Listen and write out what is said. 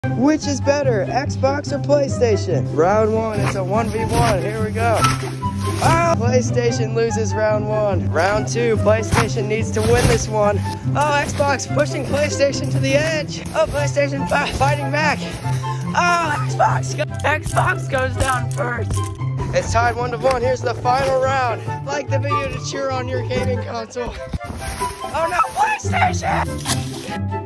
Which is better, Xbox or PlayStation? Round one, it's a 1v1, here we go. Oh, PlayStation loses round one. Round two, PlayStation needs to win this one. Oh, Xbox pushing PlayStation to the edge. Oh, PlayStation fighting back. Oh, Xbox goes down first. It's tied 1-1, here's the final round. Like the video to cheer on your gaming console. Oh no, PlayStation!